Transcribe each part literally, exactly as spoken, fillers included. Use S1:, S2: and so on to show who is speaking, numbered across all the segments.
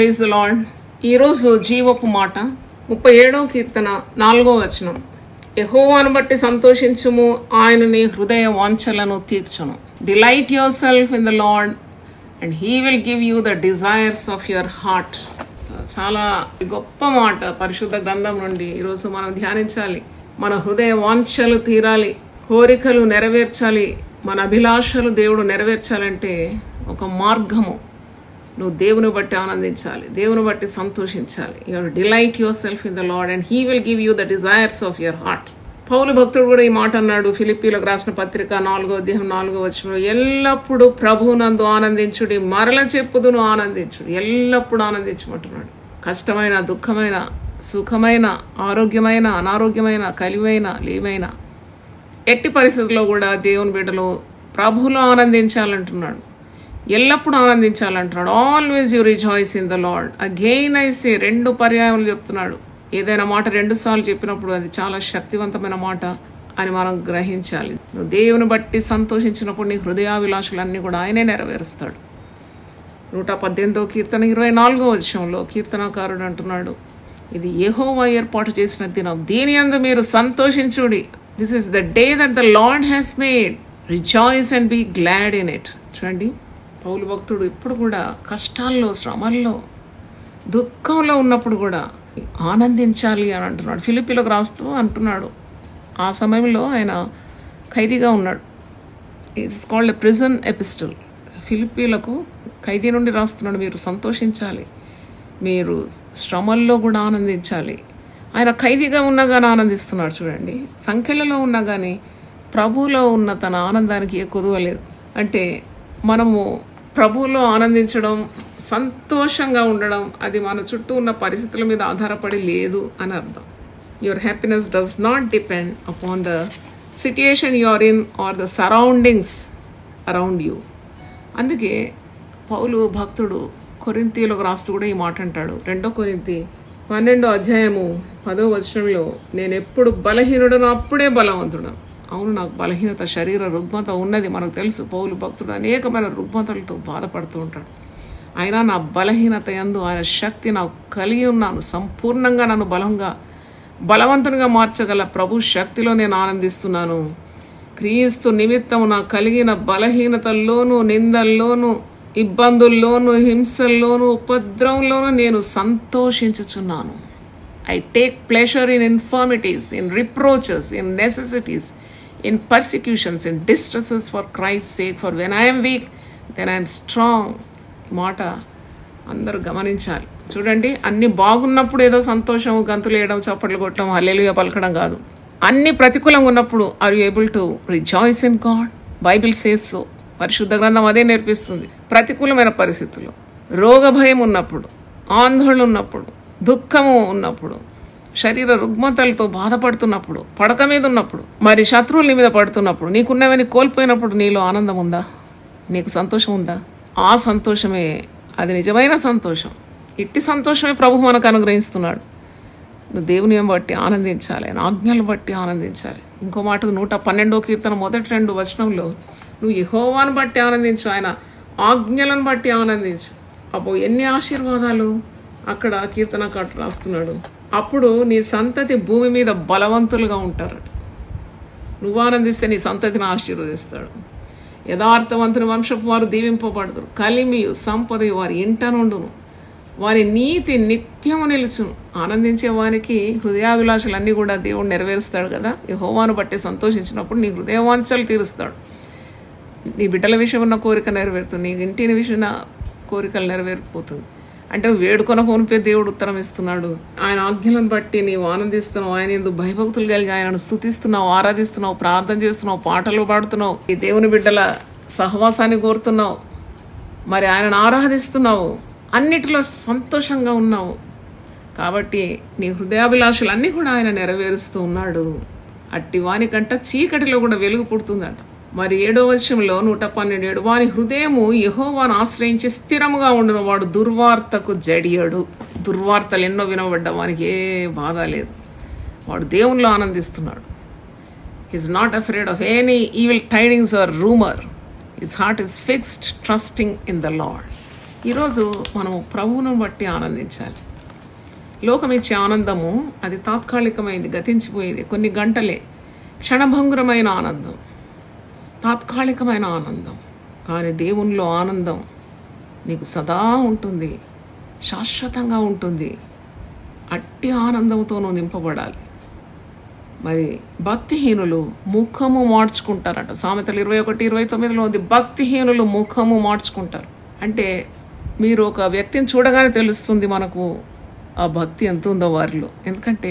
S1: Praise the lord. ఈరోజు జీవపు మాట ముప్పై ఏడవ కీర్తన నాలుగో వచనం. యెహోవాను బట్టి సంతోషించుము, ఆయన నీ హృదయ వాంఛలను తీర్చును. Delight your self in the Lord and he will give you the desires of your heart. చాలా గొప్ప మాట పరిశుద్ధ గ్రంథం నుండి ఈరోజు మనం ధ్యానించాలి. మన హృదయ వాంఛలు తీరాలి, కోరికలు నెరవేర్చాలి, మన అభిలాషలు దేవుడు నెరవేర్చాలంటే ఒక మార్గము. నువ్వు దేవుని బట్టి ఆనందించాలి, దేవుని బట్టి సంతోషించాలి. Your delight your self in the Lord and he will give you the desires of your heart. పౌలు భక్తుడు కూడా ఈ మాట అన్నాడు ఫిలిప్పీలకు రాసిన పత్రిక నాలుగో అధ్యాయం నాలుగో వచనంలో, ఎల్లప్పుడూ ప్రభువునందు ఆనందించుడి, మరల చెప్పుదును ఆనందించుడి. ఎల్లప్పుడూ ఆనందించమంటున్నాడు. కష్టమైన, దుఃఖమైన, సుఖమైన, ఆరోగ్యమైన, అనారోగ్యమైన, కలివైన, లేవైన ఎట్టి పరిస్థితుల్లో కూడా దేవుని బిడ్డలు ప్రభువులో ఆనందించాలంటున్నాడు. ఎల్లప్పుడూ ఆనందించాలంటున్నాడు. Always you rejoice in the Lord. Again I say, రెండు పర్యాయములు చెప్తున్నాడు. ఏదైనా మాట రెండు సార్లు చెప్పినప్పుడు అది చాలా శక్తివంతమైన మాట అని మనం గ్రహించాలి. నువ్వు దేవుని బట్టి సంతోషించినప్పుడు నీ హృదయాభిలాషలన్నీ కూడా ఆయనే నెరవేరుస్తాడు. నూట పద్దెనిమిదో కీర్తన ఇరవై నాలుగో వచనంలో కీర్తనకారుడు అంటున్నాడు, ఇది యెహోవా ఏర్పాటు చేసిన దినం, దీని యందు మీరు సంతోషించుడి. This is the day that the Lord has made, rejoice and be glad in it. చూడండి, పౌలు భక్తుడు ఇప్పుడు కూడా కష్టాల్లో, శ్రమల్లో, దుఃఖంలో ఉన్నప్పుడు కూడా ఆనందించాలి అని అంటున్నాడు. ఫిలిప్పీలకు రాస్తూ అంటున్నాడు. ఆ సమయంలో ఆయన ఖైదీగా ఉన్నాడు. It's called a prison epistle. ఫిలిప్పీలకు ఖైదీ నుండి రాస్తున్నాడు, మీరు సంతోషించాలి, మీరు శ్రమల్లో కూడా ఆనందించాలి. ఆయన ఖైదీగా ఉన్నా కానీ ఆనందిస్తున్నాడు. చూడండి, సంఖ్యలలో ఉన్నా కానీ ప్రభువులో ఉన్న తన ఆనందానికి ఏ కొదువలేదు. అంటే మనము ప్రభువులో ఆనందించడం, సంతోషంగా ఉండడం, అది మన చుట్టూ ఉన్న పరిస్థితుల మీద ఆధారపడి లేదు అని అర్థం. Your happiness does not depend upon the situation you are in or the surroundings around you. అందుకే పౌలు భక్తుడు కొరింథీయులకు రాస్తూ కూడా ఈ మాట అంటాడు. రెండో కొరింథీ పన్నెండో అధ్యాయము పదో వచనంలో, నేను ఎప్పుడు బలహీనుడను అప్పుడే బలవంతుడు. అవును, నాకు బలహీనత, శరీర రుగ్మత ఉన్నది, మనకు తెలుసు. పౌలు భక్తుడు అనేకమైన రుగ్మతలతో బాధపడుతూ ఉంటాడు. అయినా నా బలహీనత యందు ఆయన శక్తి నాకు కలిగి ఉన్నాను. సంపూర్ణంగా నన్ను బలంగా బలవంతునిగా మార్చగల ప్రభు శక్తిలో నేను ఆనందిస్తున్నాను. క్రీస్తు నిమిత్తము నాకు కలిగిన బలహీనతల్లోనూ, నిందల్లోనూ, ఇబ్బందుల్లోనూ, హింసల్లోనూ, ఉపద్రవంలోనూ నేను సంతోషించుచున్నాను. I take pleasure in infirmities, in reproaches, in necessities, in persecutions, in distresses for Christ's sake. For when I am weak, then I am strong. మాట అందరూ గమనించాలి. చూడండి, అన్ని బాగున్నప్పుడు ఏదో సంతోషం, గంతులు వేయడం, చప్పట్లు కొట్టడం, హల్లెలూయా పలకడం కాదు. అన్ని ప్రతికూలంగా ఉన్నప్పుడు are you able to rejoice in God? Bible says so. పరిశుద్ధ గ్రంథం అదే నేర్పిస్తుంది. ప్రతికూలమైన పరిస్థితుల్లో, రోగ భయం ఉన్నప్పుడు, ఆందోళన ఉన్నప్పుడు, దుఃఖము ఉన్నప్పుడు, శరీర రుగ్మతలతో బాధపడుతున్నప్పుడు, పడక మీద ఉన్నప్పుడు, మరి శత్రువుల మీద పడుతున్నప్పుడు, నీకున్నవన్నీ కోల్పోయినప్పుడు నీలో ఆనందం ఉందా? నీకు సంతోషం ఉందా? ఆ సంతోషమే అది నిజమైన సంతోషం. ఇట్టి సంతోషమే ప్రభు మనకు అనుగ్రహిస్తున్నాడు. నువ్వు దేవుని బట్టి ఆనందించాలి, ఆయన ఆజ్ఞలు బట్టి ఆనందించాలి. ఇంకో మాటకు నూట పన్నెండో కీర్తన మొదటి రెండు వచనంలో, నువ్వు యెహోవాను బట్టి ఆనందించు, ఆయన ఆజ్ఞలను బట్టి ఆనందించు. అబ్బో, ఎన్ని ఆశీర్వాదాలు అక్కడ కీర్తనకారుడు రాస్తున్నాడు. అప్పుడు నీ సంతతి భూమి మీద బలవంతులుగా ఉంటారట. నువ్వు ఆనందిస్తే నీ సంతతిని ఆశీర్వదిస్తాడు. యథార్థవంతుని వంశపు వారు దీవింపబడుదురు, కలిమియు సంపదయు వారి ఇంట నుండును, వారి నీతి నిత్యము నిలుచును. ఆనందించే వారికి హృదయాభిలాషలన్నీ కూడా దేవుడు నెరవేరుస్తాడు కదా. యెహోవాను బట్టి సంతోషించినప్పుడు నీ హృదయవాంఛలు తీరుస్తాడు. నీ బిడ్డల విషయం ఉన్న కోరిక నెరవేరుతుంది, నీ ఇంటిని విషయం కోరికలు నెరవేరిపోతుంది. అంటే వేడుకొన ఫోన్పే దేవుడు ఉత్తరం ఇస్తున్నాడు. ఆయన ఆజ్ఞలను బట్టి నీవు ఆనందిస్తున్నావు. ఆయన ఎందుకు భయభక్తులు కలిగి ఆయనను స్తుతిస్తున్నావు, ఆరాధిస్తున్నావు, ప్రార్థన చేస్తున్నావు, పాటలు పాడుతున్నావు, ఈ దేవుని బిడ్డల సహవాసాన్ని కోరుతున్నావు, మరి ఆయనను ఆరాధిస్తున్నావు, అన్నిటిలో సంతోషంగా ఉన్నావు. కాబట్టి నీ హృదయాభిలాషలన్నీ కూడా ఆయన నెరవేరుస్తూ ఉన్నాడు. అట్టి వానికంట చీకటిలో కూడా వెలుగు పుడుతుందట. మరి ఏడో వచనంలో నూట పన్నెండు ఏడు, వాని హృదయము యెహోవాను ఆశ్రయించి స్థిరముగా ఉండును, వాడు దుర్వార్తకు జడియడు. దుర్వార్తలు ఎన్నో వినబడ్డా వానికి ఏ బాధ లేదు. వాడు దేవునిలో ఆనందిస్తున్నాడు. He's not afraid of any evil tidings or rumour. His heart is fixed, trusting in the Lord. ఈరోజు మనము ప్రభువును బట్టి ఆనందించాలి. లోకం ఇచ్చే ఆనందము అది తాత్కాలికమైంది, గతించిపోయేది, కొన్ని గంటలే, క్షణభంగురమైన ఆనందం, తాత్కాలికమైన ఆనందం. కానీ దేవునిలో ఆనందం నీకు సదా ఉంటుంది, శాశ్వతంగా ఉంటుంది. అట్టి ఆనందంతో నువ్వు నింపబడాలి. మరి భక్తిహీనులు ముఖము మార్చుకుంటారట. సామెతలు ఇరవై ఒకటి ఇరవై తొమ్మిదిలో ఉంది, భక్తిహీనులు ముఖము మార్చుకుంటారు. అంటే మీరు ఒక వ్యక్తిని చూడగానే తెలుస్తుంది మనకు ఆ భక్తి ఎంత ఉందో వారిలో. ఎందుకంటే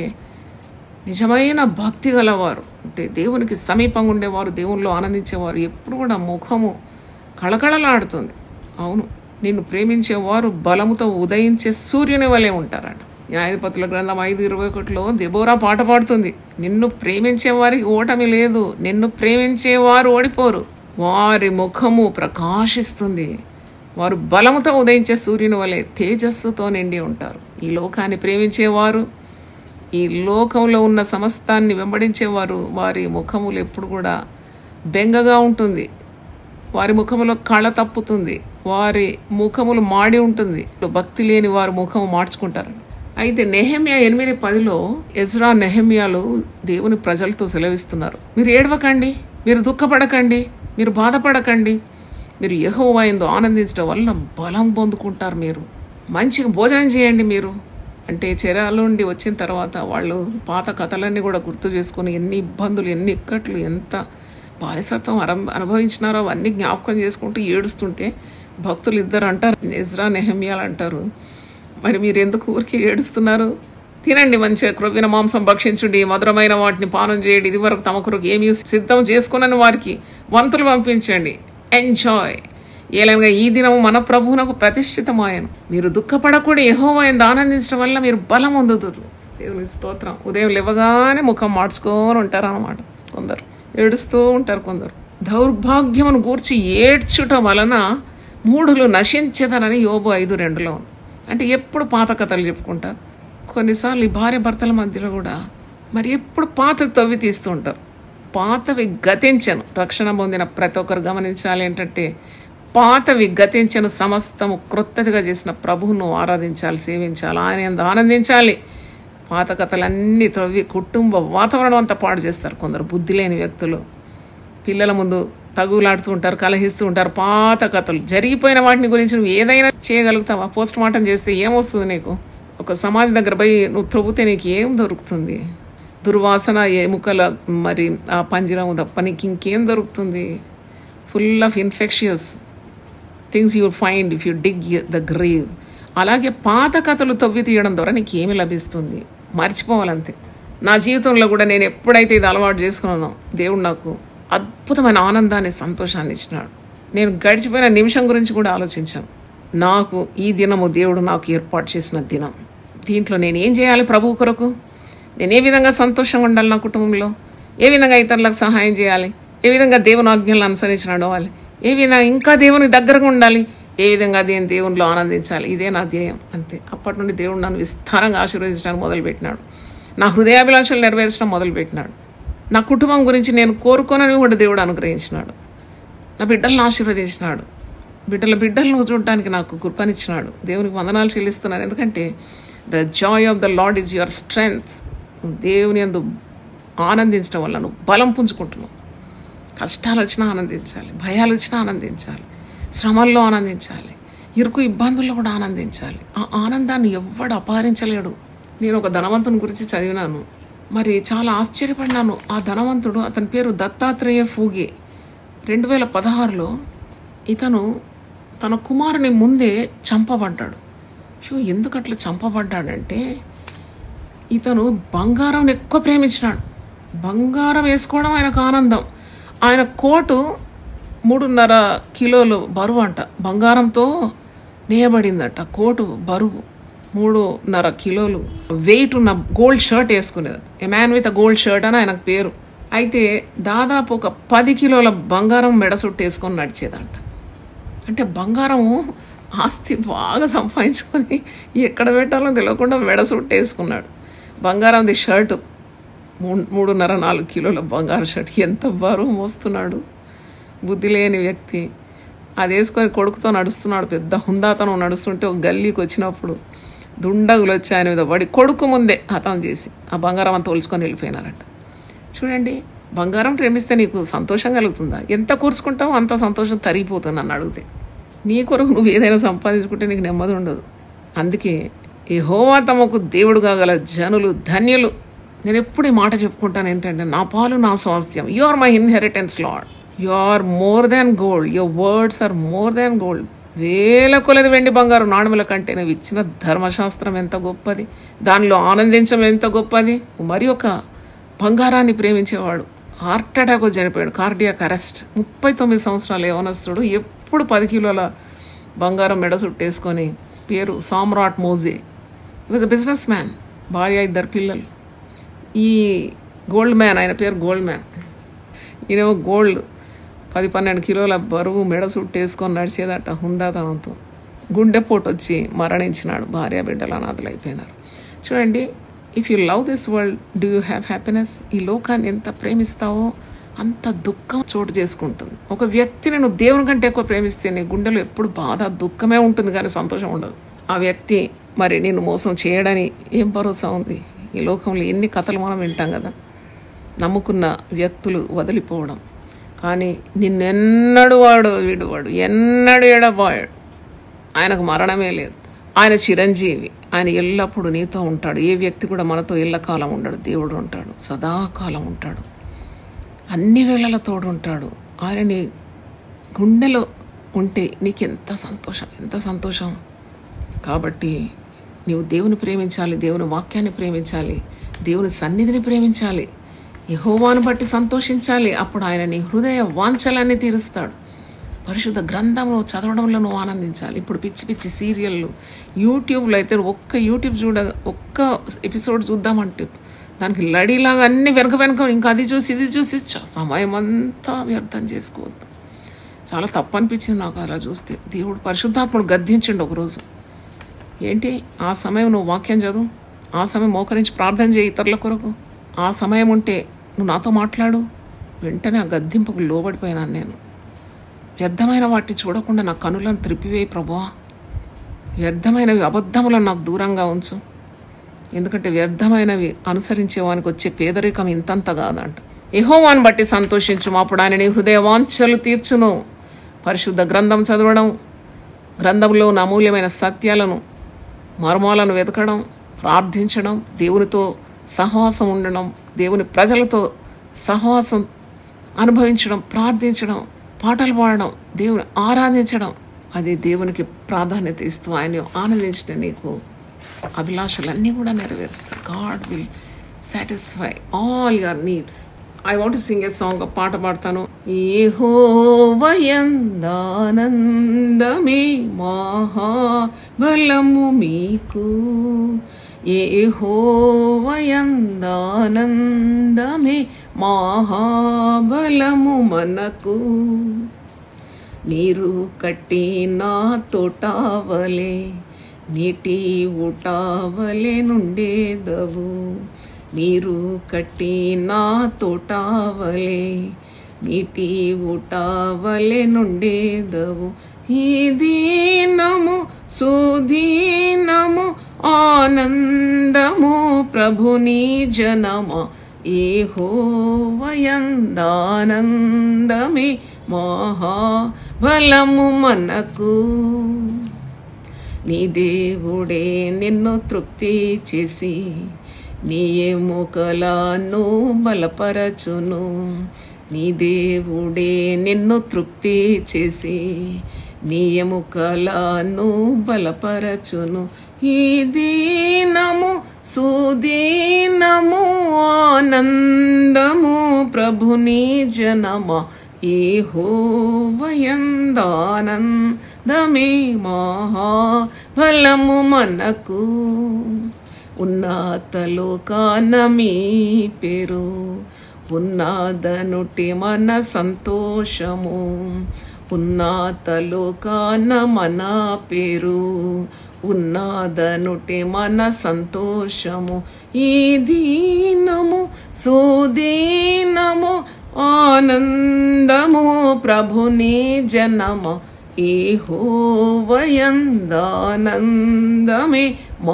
S1: నిజమైన భక్తి గలవారు, అంటే దేవునికి సమీపంగా ఉండేవారు, దేవునిలో ఆనందించేవారు ఎప్పుడు కూడా ముఖము కళకళలాడుతుంది. అవును, నిన్ను ప్రేమించేవారు బలముతో ఉదయించే సూర్యుని వలె ఉంటారట. న్యాయాధిపతుల గ్రంథం ఐదు ఇరవై ఒకటిలో దెబోరా పాట పాడుతుంది, నిన్ను ప్రేమించే వారికి ఓటమి లేదు, నిన్ను ప్రేమించేవారు ఓడిపోరు, వారి ముఖము ప్రకాశిస్తుంది, వారు బలముతో ఉదయించే సూర్యుని వలె తేజస్సుతో నిండి ఉంటారు. ఈ లోకాన్ని ప్రేమించేవారు, ఈ లోకంలో ఉన్న సమస్తాన్ని వెంబడించేవారు, వారి ముఖములు ఎప్పుడు కూడా బెంగగా ఉంటుంది, వారి ముఖములో కళ తప్పుతుంది, వారి ముఖములు మాడి ఉంటుంది. భక్తి లేని వారు ముఖము మార్చుకుంటారు. అయితే నెహెమ్యా ఎనిమిది పదిలో ఎజ్రా నెహెమ్యాలు దేవుని ప్రజలతో సెలవిస్తున్నారు, మీరు ఏడవకండి, మీరు దుఃఖపడకండి, మీరు బాధపడకండి, మీరు యెహోవా యందు ఆనందించడం వల్ల బలం పొందుకుంటారు, మీరు మంచిగా భోజనం చేయండి. మీరు అంటే చెరలో నుండి వచ్చిన తర్వాత వాళ్ళు పాత కథలన్నీ కూడా గుర్తు చేసుకొని ఎన్ని ఇబ్బందులు, ఎన్ని ఇక్కట్లు, ఎంత బానిసత్వం అనుభవించినారో అవన్నీ జ్ఞాపకం చేసుకుంటూ ఏడుస్తుంటే భక్తులు ఇద్దరు అంటారు, ఎజ్రా నెహెమ్యాలు అంటారు, మరి మీరు ఎందుకు ఊరికి ఏడుస్తున్నారు? తినండి, మంచిగా క్రొవ్విన మాంసం భక్షించుండి, మధురమైన వాటిని పానం చేయండి, ఇది వరకు తమ కొరకు ఏమి సిద్ధం చేసుకున్నని వారికి వంతులు పంపించండి, ఎంజాయ్. ఏలనగా ఈ దినము మన ప్రభువునకు ప్రతిష్ఠితమాయను, మీరు దుఃఖపడకూడదు, యెహోవా యందు ఆనందించడం వల్ల మీరు బలం పొందుదురు. దేవుని స్తోత్రం. ఉదయం లేవగానే ముఖం మార్చుకొని ఉంటారు అన్నమాట. కొందరు ఏడుస్తూ ఉంటారు, కొందరు దౌర్భాగ్యమును గూర్చి ఏడ్చుట వలన మూఢులు నశించదనని యోబు ఐదు రెండులో ఉంది. అంటే ఎప్పుడు పాత కథలు చెప్పుకుంటా, కొన్నిసార్లు ఈ భార్య భర్తల మధ్యలో కూడా మరి ఎప్పుడు పాత తవ్వి తీస్తూ ఉంటారు. పాతవి గతించను. రక్షణ పొందిన ప్రతి ఒక్కరు గమనించాలి ఏంటంటే, పాతవి గతించను, సమస్తము క్రొత్తదిగా చేసిన ప్రభువును ఆరాధించాలి, సేవించాలి, ఆయన యందు ఆనందించాలి. పాత కథలన్నీ తవ్వి కుటుంబ వాతావరణం అంతా పాడు చేస్తారు కొందరు బుద్ధి లేని వ్యక్తులు. పిల్లల ముందు తగులాడుతూ ఉంటారు, కలహిస్తూ ఉంటారు. పాత కథలు, జరిగిపోయిన వాటిని గురించి నువ్వు ఏదైనా చేయగలుగుతావా? పోస్ట్ మార్టం చేస్తే ఏమొస్తుంది నీకు? ఒక సమాధి దగ్గర పోయి నువ్వు త్రవ్వుతే నీకు ఏం దొరుకుతుంది? దుర్వాసన, ఎముకల మరి ఆ పంజరము తప్ప నీకు ఇంకేం దొరుకుతుంది? Full of infectious things you find if you dig the grave. అలాగే పాత కథలు తవ్వి తీయడం ద్వారా నీకు ఏమి లభిస్తుంది? మర్చిపోవాలంతే. నా జీవితంలో కూడా నేను ఎప్పుడైతే ఇది అలవాటు చేసుకున్నానో దేవుడు నాకు అద్భుతమైన ఆనందాన్ని, సంతోషాన్ని ఇచ్చినాడు. నేను గడిచిపోయిన నిమిషం గురించి కూడా ఆలోచించాను. నాకు ఈ దినము దేవుడు నాకు ఏర్పాటు చేసిన దినం, దీంట్లో నేను ఏం చేయాలి ప్రభువు కొరకు? నేను ఏ విధంగా సంతోషంగా ఉండాలి నా కుటుంబంలో? ఏ విధంగా ఇతరులకు సహాయం చేయాలి? ఏ విధంగా దేవుని ఆజ్ఞలను అనుసరించి నడవాలి? ఏ విధంగా ఇంకా దేవుని దగ్గరగా ఉండాలి? ఏ విధంగా దేని దేవునిలో ఆనందించాలి? ఇదే నా ధ్యేయం, అంతే. అప్పటి నుండి దేవుడు నన్ను విస్తారంగా ఆశీర్వదించడానికి మొదలుపెట్టినాడు. నా హృదయాభిలాషలు నెరవేర్చడం మొదలుపెట్టినాడు. నా కుటుంబం గురించి నేను కోరుకోనని కూడా దేవుడు అనుగ్రహించినాడు. నా బిడ్డలను ఆశీర్వదించినాడు. బిడ్డల బిడ్డలను చూడడానికి నాకు కృపనిచ్చినాడు. దేవునికి వందనాలు చెల్లిస్తున్నాను. ఎందుకంటే the joy of the Lord is your strength. దేవుని యందు ఆనందించడం వల్ల నువ్వు బలం పుంజుకుంటున్నావు. కష్టాలు వచ్చినా ఆనందించాలి, భయాలు వచ్చినా ఆనందించాలి, శ్రమల్లో ఆనందించాలి, ఇరుకు ఇబ్బందుల్లో కూడా ఆనందించాలి. ఆ ఆనందాన్ని ఎవ్వడు అపహరించలేడు. నేను ఒక ధనవంతుని గురించి చదివినాను, మరి చాలా ఆశ్చర్యపడినాను. ఆ ధనవంతుడు, అతని పేరు దత్తాత్రేయ ఫూగే. రెండు వేల పదహారులో ఇతను తన కుమారుని ముందే చంపబడ్డాడు. షో ఎందుకు అట్లా చంపబడ్డాడంటే, ఇతను బంగారం ఎక్కువ ప్రేమించినాడు. బంగారం వేసుకోవడం ఆయనకు ఆనందం. ఆయన కోటు మూడున్నర కిలోలు బరువు అంట, బంగారంతో నేయబడిందట. కోటు బరువు మూడున్నర కిలోలు వెయిట్ ఉన్న గోల్డ్ షర్ట్ వేసుకునేది. A man with a gold shirt అని ఆయనకు పేరు. అయితే దాదాపు ఒక పది కిలోల బంగారం మెడసుట్టు వేసుకొని నడిచేదంట. అంటే బంగారము ఆస్తి బాగా సంపాదించుకొని ఎక్కడ పెట్టాలో తెలియకుండా మెడసుట్టు వేసుకున్నాడు. బంగారంది షర్టు మూడున్నర నాలుగు కిలోల బంగారు షర్ట్, ఎంత బరువు మోస్తున్నాడు. బుద్ధి లేని వ్యక్తి. అది వేసుకొని కొడుకుతో నడుస్తున్నాడు. పెద్ద హుందాతనం నడుస్తుంటే ఒక గల్లీకి వచ్చినప్పుడు దుండగులు వచ్చి ఆయన మీద పడి కొడుకు ముందే హతం చేసి ఆ బంగారం అంతా తోల్చుకొని వెళ్ళిపోయినారంట. చూడండి, బంగారం ప్రేమిస్తే నీకు సంతోషం కలుగుతుందా? ఎంత కూర్చుకుంటావో అంత సంతోషం తరిగిపోతుంది నన్ను అడిగితే. నీ కొరకు నువ్వు ఏదైనా సంపాదించుకుంటే నీకు నెమ్మది ఉండదు. అందుకే యెహోవా తమకు దేవుడుగా గల జనులు ధన్యులు. నేను ఎప్పుడు ఈ మాట చెప్పుకుంటాను ఏంటంటే, నా పాలు నా స్వాస్థ్యం. You are my inheritance Lord. You are more than gold. Your words are more than gold. వేల కొలది వెండి బంగారు నాణముల కంటే నువ్వు ఇచ్చిన ధర్మశాస్త్రం ఎంత గొప్పది, దానిలో ఆనందించడం ఎంత గొప్పది. మరి ఒక బంగారాన్ని ప్రేమించేవాడు హార్ట్ అటాక్ చనిపోయాడు, కార్డియాక్ అరెస్ట్. ముప్పై తొమ్మిది సంవత్సరాలు యవనస్తుడు ఎప్పుడు పది కిలోల బంగారం మెడ చుట్టేసుకొని, పేరు సామ్రాట్ మోజే. ఈ వాజ్ అ బిజినెస్ మ్యాన్, భార్య, ఇద్దరు పిల్లలు. ఈ గోల్డ్ మ్యాన్, ఆయన పేరు గోల్డ్ మ్యాన్, ఈయనేమో గోల్డ్ పది పన్నెండు కిలోల బరువు మెడ చుట్టేసుకొని నడిచేదట హుందాతనంతో. గుండెపోటు వచ్చి మరణించినాడు. భార్య బిడ్డలు అనాథలు అయిపోయినారు. చూడండి, if you love this world do you have happiness? ఈ లోకాన్ని ఎంత ప్రేమిస్తావో అంత దుఃఖం చోటు చేసుకుంటుంది. ఒక వ్యక్తిని నువ్వు దేవుని కంటే ఎక్కువ ప్రేమిస్తే నీ గుండెలో ఎప్పుడు బాధ దుఃఖమే ఉంటుంది, కానీ సంతోషం ఉండదు. ఆ వ్యక్తి మరి నిన్ను మోసం చేయడని ఏం భరోసా ఉంది? ఈ లోకంలో ఎన్ని కథలు మనం వింటాం కదా. నమ్ముకున్న వ్యక్తులు వదిలిపోవడం, కానీ నిన్నెన్నడు వాడు వీడు వాడు ఎన్నడు ఎడబాయాడు. ఆయనకు మరణమే లేదు. ఆయన చిరంజీవి. ఆయన ఎల్లప్పుడూ నీతో ఉంటాడు. ఏ వ్యక్తి కూడా మనతో ఎల్లకాలం ఉండడు. దేవుడు ఉంటాడు, సదాకాలం ఉంటాడు, అన్ని వేళల తోడు ఉంటాడు. ఆయన నీ గుండెలో ఉంటే నీకెంత సంతోషం, ఎంత సంతోషం. కాబట్టి నీవు దేవుని ప్రేమించాలి, దేవుని వాక్యాన్ని ప్రేమించాలి, దేవుని సన్నిధిని ప్రేమించాలి, యెహోవాను బట్టి సంతోషించాలి. అప్పుడు ఆయన నీ హృదయ వాంఛలన్నీ తీరుస్తాడు. పరిశుద్ధ గ్రంథంలో చదవడంలో నువ్వు ఆనందించాలి. ఇప్పుడు పిచ్చి పిచ్చి సీరియళ్ళు యూట్యూబ్లో అయితే ఒక్క యూట్యూబ్ చూడ ఒక్క ఎపిసోడ్ చూద్దామంటే దానికి లడీలాగా అన్ని వెనక వెనక ఇంకా అది చూసి ఇది చూసి సమయం అంతా వ్యర్థం చేసుకోవద్దు. చాలా తప్పు అనిపించింది నాకు అలా చూస్తే. దేవుడు పరిశుద్ధాత్ముడు గద్దించండు ఒకరోజు. ఏంటి ఆ సమయం నువ్వు వాక్యం చదువు, ఆ సమయం మోకరించి ప్రార్థన చేయి ఇతరుల కొరకు, ఆ సమయం ఉంటే నువ్వు నాతో మాట్లాడు. వెంటనే ఆ గద్దింపుకు లోబడిపోయినాను నేను. వ్యర్థమైన వాటిని చూడకుండా నా కనులను త్రిప్పివేయి ప్రభువా. వ్యర్థమైనవి అబద్ధములను నాకు దూరంగా ఉంచు. ఎందుకంటే వ్యర్థమైనవి అనుసరించేవానికి వచ్చే పేదరికం ఇంతంత కాదంట. యెహోవాను బట్టి సంతోషించుము, అప్పుడు ఆయన నీ హృదయ వాంఛలు తీర్చును. పరిశుద్ధ గ్రంథం చదవడం, గ్రంథంలో అమూల్యమైన సత్యాలను మర్మాలను వెతకడం, ప్రార్థించడం, దేవునితో సహవాసం ఉండడం, దేవుని ప్రజలతో సహవాసం అనుభవించడం, ప్రార్థించడం, పాటలు పాడడం, దేవుని ఆరాధించడం, అది దేవునికి ప్రాధాన్యత ఇస్తూ ఆయన ఆనందించిన నీకు అభిలాషలన్నీ కూడా నెరవేరుస్తాయి. God will satisfy all your needs. I want to sing a song. పాట పాడతాను. యెహోవాయందానందమే మహాబలము మీకు, యెహోవాయందానందమే మహాబలము మనకు. నీరు కట్టిన తోటవలే నీటి ఊటవలే నుండేదవు. నీరు కట్టిన తోటవలే నీటి ఊటవలే నుండేదవు. ఈ దీనము సుదీనము ఆనందము ప్రభుని జనమా, యెహోవాయందానందమే మహాబలము మనకు. నీ దేవుడే నిన్ను తృప్తి చేసి నీ ఎముకలను బలపరచును. నీ దేవుడే నిన్ను తృప్తి చేసి నీ ఎముకలను బలపరచును. ఈ దీనము సుదీనము ఆనందము ప్రభుని జనమా, యెహోవాయందానందమే మహాబలము మనకు. ఉన్నత లోకాన మీ పేరు ఉన్నదనుటి మన సంతోషము. ఉన్నత లోకాన మన పేరు ఉన్నదనుటి మన సంతోషము. ఈ దీనము సుదీనము ఆనందము ప్రభుని జనమ, యెహోవాయందానందమే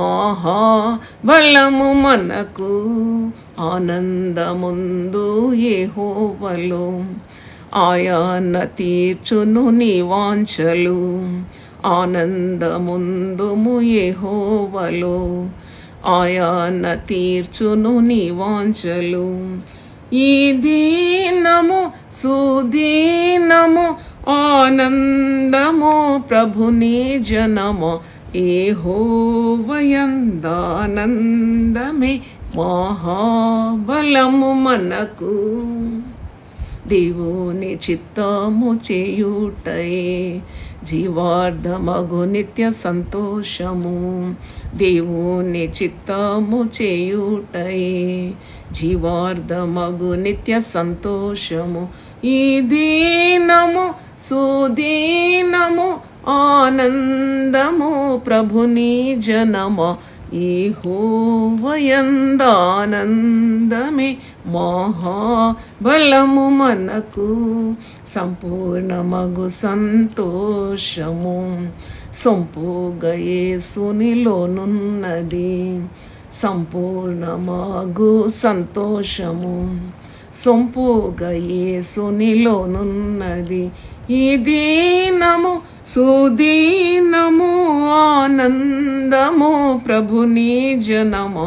S1: మహాబలము మనకు. ఆనందముందు యెహోవాలో, ఆయన తీర్చును నీ వాంఛలు. ఆనందముందుము యెహోవాలో, ఆయన తీర్చును నీ వాంఛలు. ఈ దీనము సుదీనము ఆనందము ప్రభుని జనము. యెహోవాయందానందమే మహాబలము మనకు. దేవుని చిత్తము చేయుటయే జీవార్థమగు నిత్య సంతోషము. దేవుని చిత్తము చేయుటయే జీవార్థమగు నిత్య సంతోషము. ఈ దీనము సుదీనము ఆనందము ప్రభుని జనము. యెహోవాయందానందమే మహాబలము మనకు. సంపూర్ణమగు సంతోషము సొంపుగా యేసునిలోనున్నది. సంపూర్ణమగు సంతోషము సొంపుగా యేసునిలోనున్నది. ఈ దీనము సుదీనము ఆనందము ప్రభుని జనము.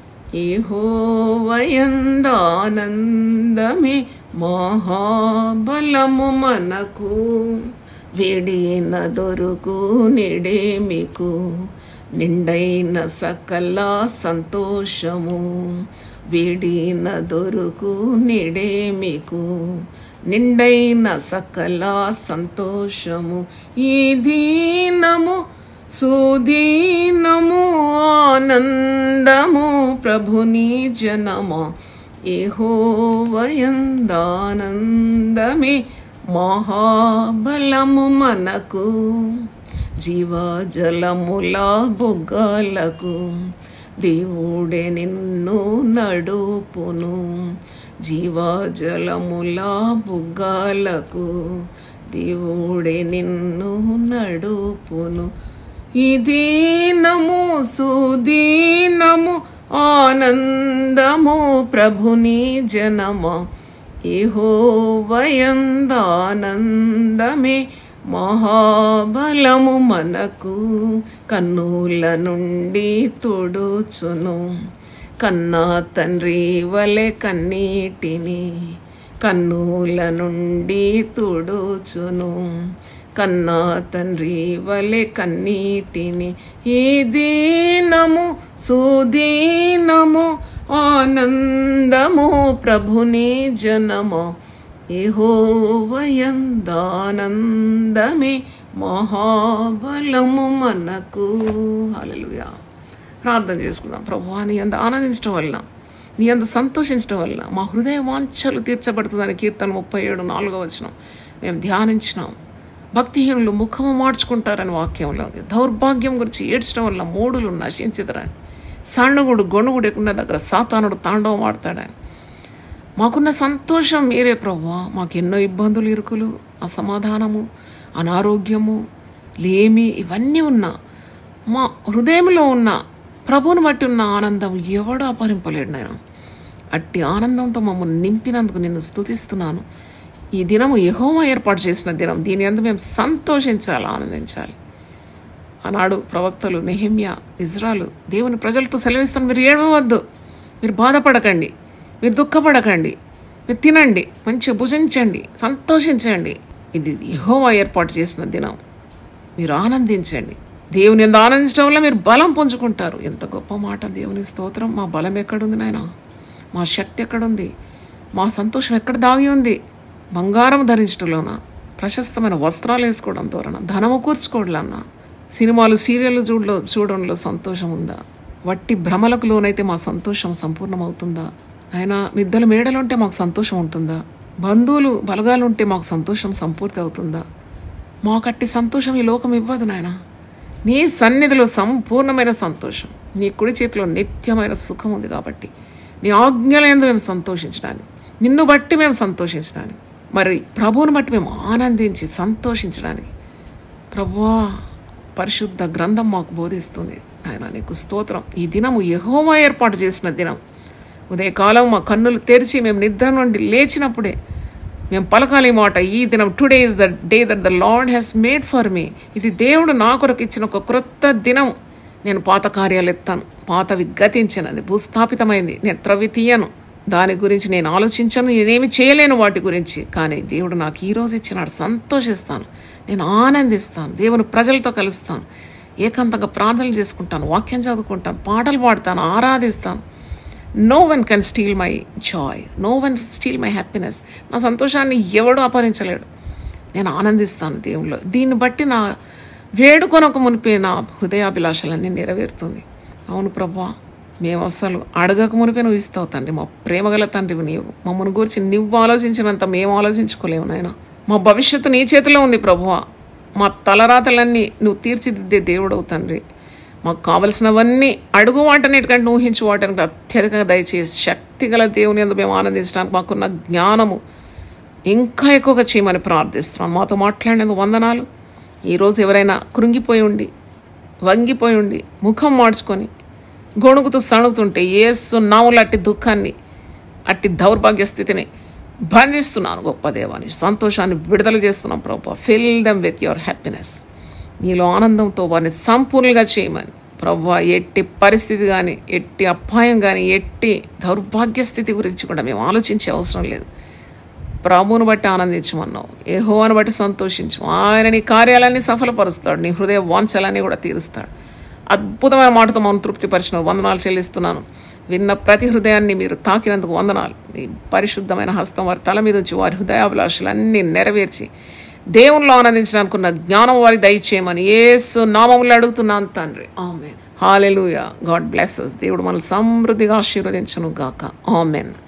S1: యెహోవాయందానందమే మహాబలము మనకు. వేడిన దొరుకు నిడే మీకు నిండైన సకల సంతోషము. వేడిన దొరుకు నిడే మీకు నిండైన సకల సంతోషము. ఈ దీనము సుదీనము ఆనందము ప్రభుని జనము. యెహోవాయందానందమే మహాబలము మనకు. జీవజలముల బుగ్గలకు దేవుడే నిన్ను నడుపును. జీవజలముల బుగ్గలకు దేవుడే నిన్ను నడుపును. ఈ దీనము సుదీనము ఆనందము ప్రభుని జనము. యెహోవాయందానందమే మహాబలము మనకు. కన్నుల నుండి తుడుచును కన్నా తండ్రి వలె కన్నీటిని. కన్నుల నుండి తుడుచును కన్నా తండ్రి వలె కన్నీటిని. ఈ దీనము సుదీనము ఆనందము ప్రభుని జనము. యెహోవాయందానందమే మహాబలము మనకు. హల్లెలూయా. ప్రార్థన చేసుకుందాం. ప్రభువా, నీ అంత ఆనందించడం వలన, నీ అంత సంతోషించడం వలన మా హృదయ వాంఛలు తీర్చబడుతుందని కీర్తన ముప్పై ఏడు నాలుగో వచనం మేము ధ్యానించినాం. భక్తిహీనులు ముఖము మార్చుకుంటారని వాక్యంలో ఉంది. దౌర్భాగ్యం గురించి ఏడ్చడం వల్ల మూడులు నశించుదరని, సణుగుడు గొణుగుడు ఎక్కున్న దగ్గర సాతానుడు తాండవం ఆడతాడని. మాకున్న సంతోషం మీరే ప్రభువా. మాకెన్నో ఇబ్బందులు, ఇరుకులు, అసమాధానము, అనారోగ్యము, లేమి ఇవన్నీ ఉన్నా మా హృదయంలో ఉన్న ప్రభువుని బట్టి ఉన్న ఆనందం ఎవడు అపహరింపలేడు నాయన. అట్టి ఆనందంతో మమ్మల్ని నింపినందుకు నిన్ను స్తుతిస్తున్నాను. ఈ దినము యెహోవా ఏర్పాటు చేసిన దినం. దీని అందు మేము సంతోషించాలి, ఆనందించాలి. ఆనాడు ప్రవక్తలు నెహెమ్యా, ఇజ్రాయెలు దేవుని ప్రజలతో సెలవిస్తాను, మీరు ఏడవద్దు, మీరు బాధపడకండి, మీరు దుఃఖపడకండి, మీరు తినండి, మంచిగా భుజించండి, సంతోషించండి. ఇది యెహోవా ఏర్పాటు చేసిన దినం. మీరు ఆనందించండి. దేవుని ఎంత ఆనందించడం వల్ల మీరు బలం పుంజుకుంటారు. ఎంత గొప్ప మాట. దేవుని స్తోత్రం. మా బలం ఎక్కడుంది నాయన? మా శక్తి ఎక్కడుంది? మా సంతోషం ఎక్కడ దాగి ఉంది? బంగారం ధరించడంలోనా, ప్రశస్తమైన వస్త్రాలు వేసుకోవడం ద్వారా, ధనము కూర్చుకోవడంలోనా, సినిమాలు సీరియళ్ళు చూడలో చూడడంలో సంతోషం ఉందా? వట్టి భ్రమలకు లోనైతే మా సంతోషం సంపూర్ణమవుతుందా? ఆయన మిద్దల మేడలుంటే మాకు సంతోషం ఉంటుందా? బంధువులు బలగాలు ఉంటే మాకు సంతోషం సంపూర్తి అవుతుందా? మాకట్టి సంతోషం ఈ లోకం ఇవ్వదు నాయన. నీ సన్నిధిలో సంపూర్ణమైన సంతోషం, నీ కుడి చేతిలో నిత్యమైన సుఖం ఉంది కాబట్టి నీ ఆజ్ఞలందు మేము సంతోషించడానికి, నిన్ను బట్టి మేము సంతోషించడానికి, మరి ప్రభువుని బట్టి మేము ఆనందించి సంతోషించడానికి ప్రభువా, పరిశుద్ధ గ్రంథం మాకు బోధిస్తుంది. ఆయన నీకు స్తోత్రం. ఈ దినము యెహోవా ఏర్పాటు చేసిన దినం. ఉదయకాలం మా కన్నులు తెరిచి మేము నిద్ర నుండి లేచినప్పుడే మేము పలకాలి మాట, ఈ దినం today is the day that the Lord has made for me. ఇది దేవుడు నా కొరకు ఇచ్చిన ఒక క్రొత్త దినం. నేను పాత కార్యాలు ఎత్తాను, పాతవి గతించినది, భూస్థాపితమైంది. నేను త్రవి తీయను, దాని గురించి నేను ఆలోచించను, నేనేమి చేయలేను వాటి గురించి. కానీ దేవుడు నాకు ఈరోజు ఇచ్చినాడు, సంతోషిస్తాను, నేను ఆనందిస్తాను, దేవుని ప్రజలతో కలుస్తాను, ఏకాంతంగా ప్రార్థనలు చేసుకుంటాను, వాక్యం చదువుకుంటాను, పాటలు పాడతాను, ఆరాధిస్తాను. No one can steal my joy, no one steal my happiness. నా సంతోషాన్ని ఎవడూ అపహరించలేడు. నేను ఆనందిస్తాను దేవుళ్ళు. దీన్ని బట్టి నా వేడుకొనక మునిపే నా హృదయాభిలాషలన్నీ నెరవేరుతుంది. అవును ప్రభువా, మేము అసలు అడగక మునిపే నువ్వు ఇస్తావు తండ్రి. మా ప్రేమగల తండ్రివి నీవు. మమ్మల్ని గురించి నువ్వు ఆలోచించినంత మేము ఆలోచించుకోలేము నాయన. మా భవిష్యత్తు నీ చేతిలో ఉంది ప్రభువా. మా తలరాతలన్నీ నువ్వు తీర్చిదిద్దే దేవుడవు తండ్రి. మాకు కావలసినవన్నీ అడుగు వాటన్నిటికంటే ఊహించు వాటనికి అత్యధికంగా దయచేసి శక్తిగల దేవుని యందు మేము ఆనందించడానికి మాకున్న జ్ఞానము ఇంకా ఎక్కువగా చేయమని ప్రార్థిస్తున్నాం. మాతో మాట్లాడినందుకు వందనాలు. ఈరోజు ఎవరైనా కృంగిపోయి ఉండి, వంగిపోయి ఉండి, ముఖం మార్చుకొని గొణుకుతూ సణుగుతుంటే యేసు నామములో అట్టి దుఃఖాన్ని, అట్టి దౌర్భాగ్య స్థితిని బంధిస్తున్నాను. గొప్ప దేవాన్ని సంతోషాన్ని విడుదల చేస్తున్నాం ప్రభువా. Fill them with your happiness. నీలో ఆనందంతో వారిని సంపూర్ణంగా చేయమని ప్రభువా. ఎట్టి పరిస్థితి కానీ, ఎట్టి అపాయం కానీ, ఎట్టి దౌర్భాగ్య స్థితి గురించి కూడా మేము ఆలోచించే అవసరం లేదు. ప్రభువును బట్టి ఆనందించమన్నావు, యెహోవాను బట్టి సంతోషించు. ఆయన నీ కార్యాలన్నీ సఫలపరుస్తాడు, నీ హృదయ వాంఛలన్నీ కూడా తీరుస్తాడు. అద్భుతమైన మాటతో మనం తృప్తిపరిచిన వందనాలు చెల్లిస్తున్నాను. విన్న ప్రతి హృదయాన్ని మీరు తాకినందుకు వందనాలు. మీ పరిశుద్ధమైన హస్తం వారి తల మీద ఉంచి వారి హృదయాభిలాషలన్నీ నెరవేర్చి దేవునిలో ఆనందించడానికి ఉన్న జ్ఞానం వారికి దయచేయమని యేసు నామములో అడుగుతున్నాను తండ్రి. Amen. Hallelujah. God bless us. దేవుడు మనల్ని సమృద్ధిగా ఆశీర్వదించును గాక. ఆమెన్.